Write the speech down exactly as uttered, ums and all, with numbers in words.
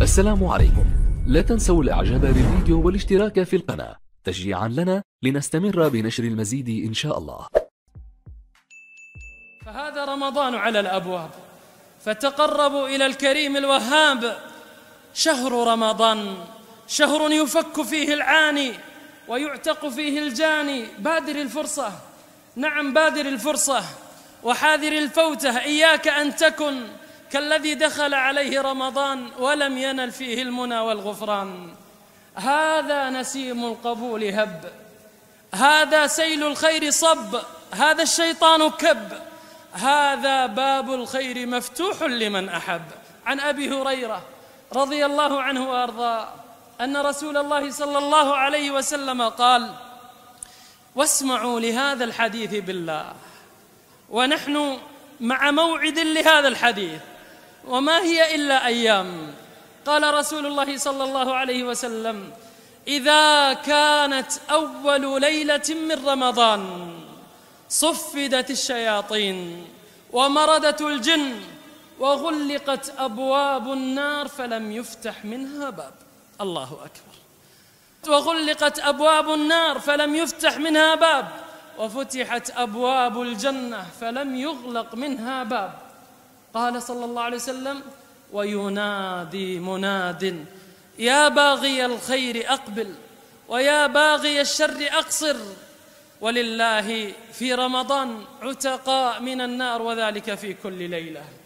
السلام عليكم. لا تنسوا الاعجاب بالفيديو والاشتراك في القناة تشجيعا لنا لنستمر بنشر المزيد إن شاء الله. فهذا رمضان على الأبواب، فتقربوا إلى الكريم الوهاب. شهر رمضان شهر يفك فيه العاني ويعتق فيه الجاني. بادر الفرصة، نعم بادر الفرصة وحاذر الفوتة. إياك أن تكن كالذي دخل عليه رمضان ولم ينل فيه المنى والغفران. هذا نسيم القبول هب، هذا سيل الخير صب، هذا الشيطان كب، هذا باب الخير مفتوح لمن أحب. عن أبي هريرة رضي الله عنه وأرضاه أن رسول الله صلى الله عليه وسلم قال: واسمعوا لهذا الحديث بالله. ونحن مع موعد لهذا الحديث، وما هي إلا أيام. قال رسول الله صلى الله عليه وسلم: إذا كانت أول ليلة من رمضان صفدت الشياطين ومردت الجن وغلقت أبواب النار فلم يفتح منها باب. الله أكبر. وغلقت أبواب النار فلم يفتح منها باب، وفتحت أبواب الجنة فلم يغلق منها باب. قال صلى الله عليه وسلم: وينادي مناد يا باغي الخير أقبل ويا باغي الشر أقصر. ولله في رمضان عتقاء من النار، وذلك في كل ليلة.